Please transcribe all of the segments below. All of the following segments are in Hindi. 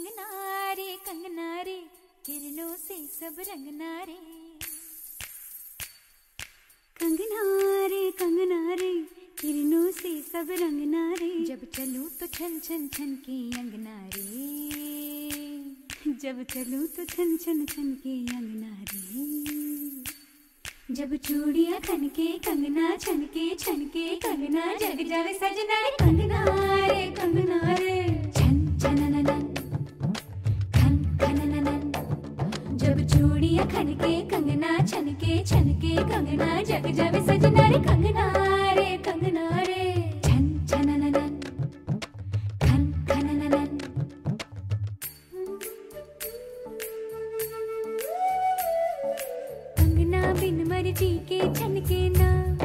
कंगना रे किरणों से सब रंगना रे। कंगना रे किरणों से सब रंगना रे। जब चलूं तो छन छन छन के अंगना रे। जब चलूं तो छन छन छन के अंगना रे। जब चूड़ियां खनके कंगना छनके कंगना जग जावे सजना रे। कंगना रे छन छनननन खन खनननन। जब चूड़ियां खनके कंगना छनके कंगना जग जावे सजना रे। कंगना रे छन छनननन खन खनननन। कंगना बिन मर्जी के छनके ना।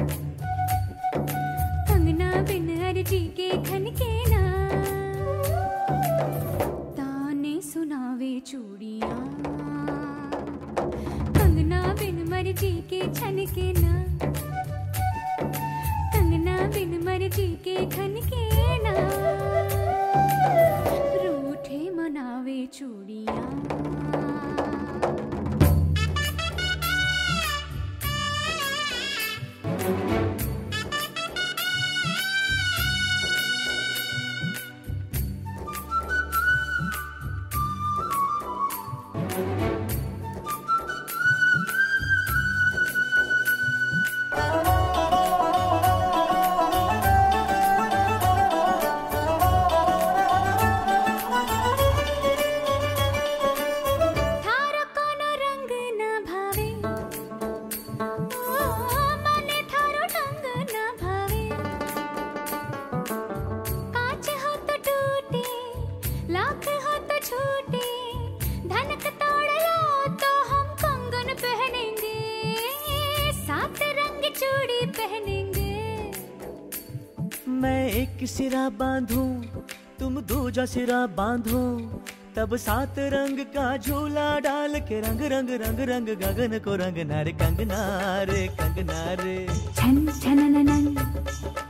कंगना बिन अर्जी के खनके ना। ताने सुनावे चूड़ियां। कंगना बिन मर्जी के छनके ना। कंगना बिन मर्जी के खनके ना। रूठे मनावे चूड़ियां। मैं एक सिरा बांधूं तुम दूजा सिरा बांधो। तब 7 रंग का झूला डाल के रंग रंग रंग रंग गगन को रंगना रे। कंगना रे छन छनननन